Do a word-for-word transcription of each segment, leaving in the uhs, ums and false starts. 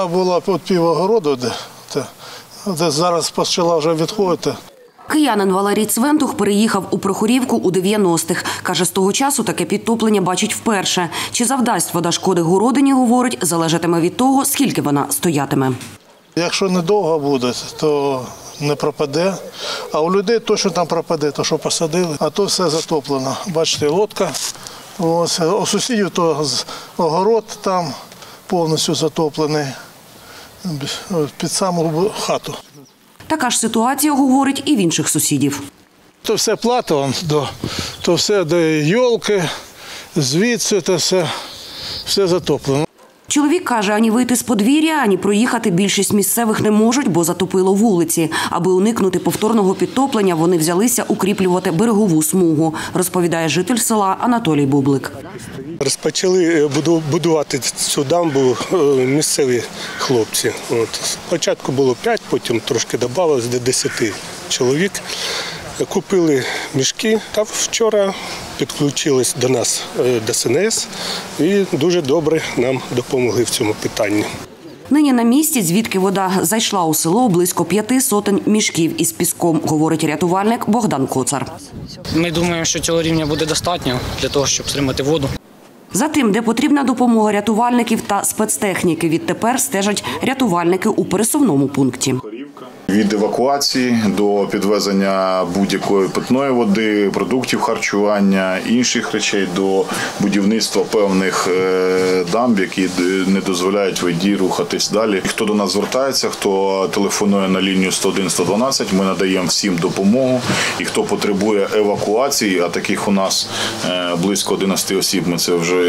вона була під півогороду, де, де, де зараз почала вже відходити. Киянин Валерій Цвентух переїхав у Прохорівку у дев'яностих. Каже, з того часу таке підтоплення бачить вперше. Чи завдасть вода шкоди городині, говорить, залежатиме від того, скільки вона стоятиме. Якщо недовго буде, то не пропаде. А у людей точно там пропаде, то що посадили, а то все затоплено. Бачите, лодка. Ось, у сусідів то огород там повністю затоплений під саму хату. Така ж ситуація, говорить, і в інших сусідів. То все плато, то все де йолки, звідси то все, все затоплено. Чоловік каже, ані вийти з подвір'я, ані проїхати більшість місцевих не можуть, бо затопило вулиці. Аби уникнути повторного підтоплення, вони взялися укріплювати берегову смугу, розповідає житель села Анатолій Бублик. Розпочали будувати цю дамбу місцеві хлопці. От. Спочатку було п'ять, потім трошки додалося до десяти чоловік. Купили мішки, та вчора підключились до нас Де Ес Ен Ес і дуже добре нам допомогли в цьому питанні. Нині на місці, звідки вода зайшла у село, близько п'яти сотень мішків із піском, говорить рятувальник Богдан Коцар. Ми думаємо, що цього рівня буде достатньо для того, щоб стримати воду. За тим, де потрібна допомога рятувальників та спецтехніки, відтепер стежать рятувальники у пересувному пункті. Від евакуації до підвезення будь-якої питної води, продуктів харчування, інших речей, до будівництва певних дамб, які не дозволяють воді рухатись далі. Хто до нас звертається, хто телефонує на лінію сто один сто дванадцять, ми надаємо всім допомогу. І хто потребує евакуації, а таких у нас близько одинадцяти осіб, ми це вже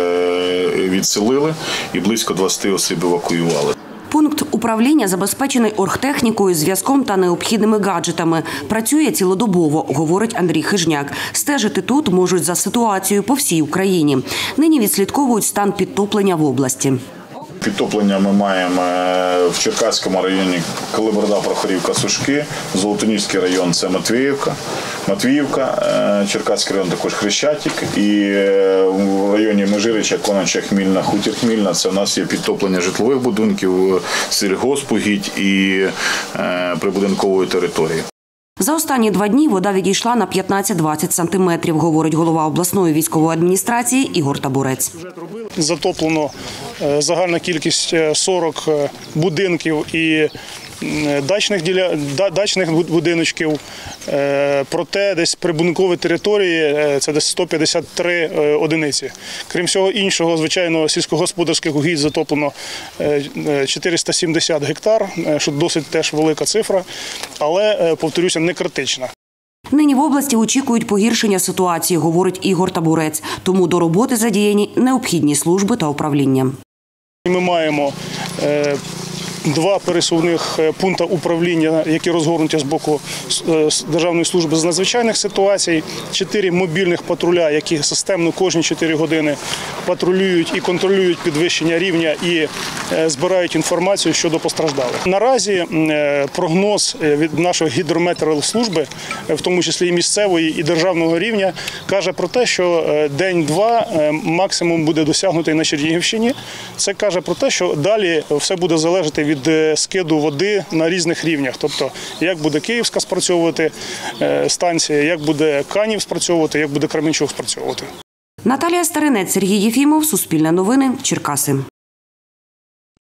відселили, і близько двадцяти осіб евакуювали. Пункт управління забезпечений оргтехнікою, зв'язком та необхідними гаджетами. Працює цілодобово, говорить Андрій Хижняк. Стежити тут можуть за ситуацією по всій Україні. Нині відслідковують стан підтоплення в області. Підтоплення ми маємо в Черкаському районі Калиберда, Прохорівка, Сушки, Золотоніський район – це Матвіївка, Матвіївка, Черкаський район також Хрещатик, і в районі Межирича, Коноча, Хмільна, Хутір Хмільна – це у нас є підтоплення житлових будинків, сільгоспугідь і прибудинкової території. За останні два дні вода відійшла на п'ятнадцять-двадцять сантиметрів, говорить голова обласної військової адміністрації Ігор Табурець. Затоплено загальна кількість сорок будинків і дачних, дачних будиночків. Проте десь прибудинкові території – це десь сто п'ятдесят три одиниці. Крім всього іншого, звичайно, сільськогосподарських угідь затоплено чотириста сімдесят гектар, що досить теж велика цифра, але, повторюся, не критична. Нині в області очікують погіршення ситуації, говорить Ігор Табурець. Тому до роботи задіяні необхідні служби та управління. Ми маємо два пересувних пункти управління, які розгорнуті з боку Державної служби з надзвичайних ситуацій, чотири мобільних патруля, які системно кожні чотири години патрулюють і контролюють підвищення рівня і збирають інформацію щодо постраждалих. Наразі прогноз від нашої гідрометеорологслужби, в тому числі і місцевої, і державного рівня, каже про те, що день-два максимум буде досягнутий на Чернігівщині. Це каже про те, що далі все буде залежати від скиду води на різних рівнях. Тобто, як буде Київська спрацьовувати станція, як буде Канів спрацьовувати, як буде Кременчук спрацьовувати. Наталія Старинець, Сергій Єфімов, Суспільне новини, Черкаси.